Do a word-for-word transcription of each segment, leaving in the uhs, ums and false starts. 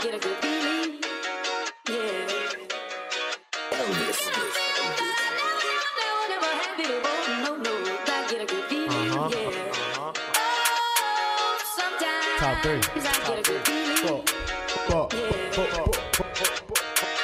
get a good feeling. Yeah. Elvis. Never had it before. No, no. I get a good feeling. Uh-huh. Yeah. Uh-huh. Oh, sometimes Top three. I get a good feeling. Four. Four. Yeah. Four. Four. Four. Four.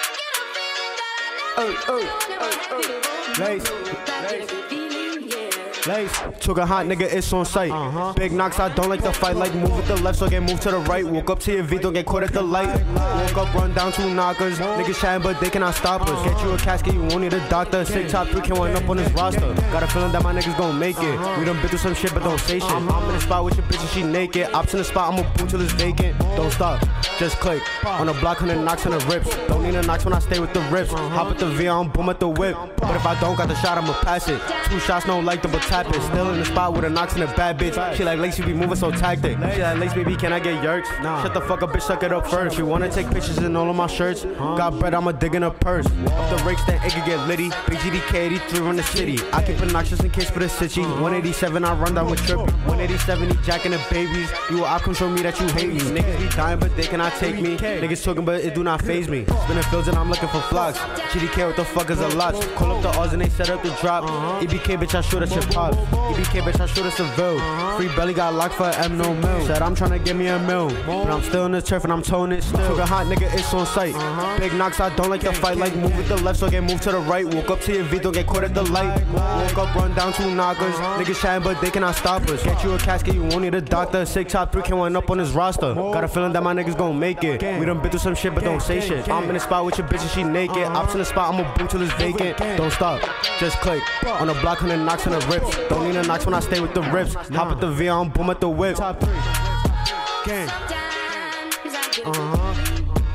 Oh, oh, oh. Lace. Lace. Lace. Took a hot nigga, it's on sight. Uh-huh. Big knocks, I don't like the fight. Like move with the left, so get moved to the right. Woke up to your V, don't get caught at the light. Woke up, run down two knockers. Niggas chatting, but they cannot stop us. Get you a casket, you won't need a doctor. Sick top three, can't wind up on his roster. Got a feeling that my niggas gon' make it. We done been through some shit, but don't say shit. I'm in the spot with your bitch and she naked. Ops in the spot, I'ma boom till it's vacant. Don't stop, just click. On the block, hundred knocks on the rips. Don't need a knocks when I stay with the rips. Hop at the V, I'm boom at the whip. But if I don't got the shot, I'ma pass it. Two shots, no like double tap it. Still in the spot with a knocks and a bad bitch. She like Lace, she be moving so tactic. She like Lace, baby, can I get yerks? Nah. Shut the fuck up, bitch, suck it up first. You wanna take pictures in all of my shirts? Got bread, I'ma dig in a purse. Up the rakes, then it could get litty. Big G D K eighty-three run the city. I keep obnoxious in case for the city. one eighty-seven, I run down with Trippy. one eighty-seven, he jacking the babies. You I come show me that you hate me. Niggas be dying, but they cannot take me. Niggas talking, but it do not phase me. Spinning fields and I'm looking for flocks. G D K, what the fuck is a lot? Call up the odds and they set up the drop. E B K, bitch, I shoot at your pop. E B K, bitch, I shoot at Seville. Free belly got locked for M, no mil. Said I'm tryna get me a mil. But I'm still in the turf and I'm towing it still. Took a hot nigga, it's on sight. Big knocks, I don't like the fight. Like move with the left, so get moved to the right. Woke up to your V, don't get caught at the light. Woke up, run down two knockers. Niggas chatting, but they cannot stop us. Get you a casket, you won't need a doctor. Sick top three, can't wind up on his roster. Got a feeling that my niggas gon' make it. We done been through some shit, but don't say shit. I'm in the spot with your bitch and she naked. Ops in the spot, I'ma boom till it's vacant. Don't stop, just click. On the block, hundred knocks on the rips. Don't need a knocks when I stay with the rips. Hop at the V, I'm boom at the whip. Top three. Gang. Uh-huh.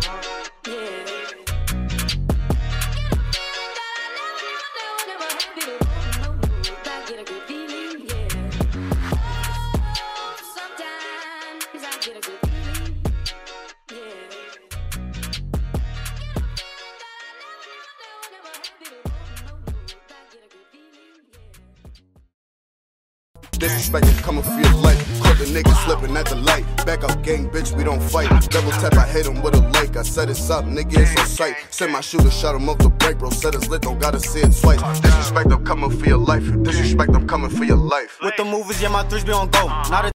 Disrespect is coming for your life. Caught the nigga slipping at the light. Back up gang, bitch, we don't fight. Double tap, I hit him with a like. I set it's up, nigga, it's on sight. Send my shooter, shot him off the break, bro. Said it's lit, don't gotta see it twice. Disrespect, I'm coming for your life. Disrespect, I'm coming for your life. With the movers, yeah, my threes be on go. Not a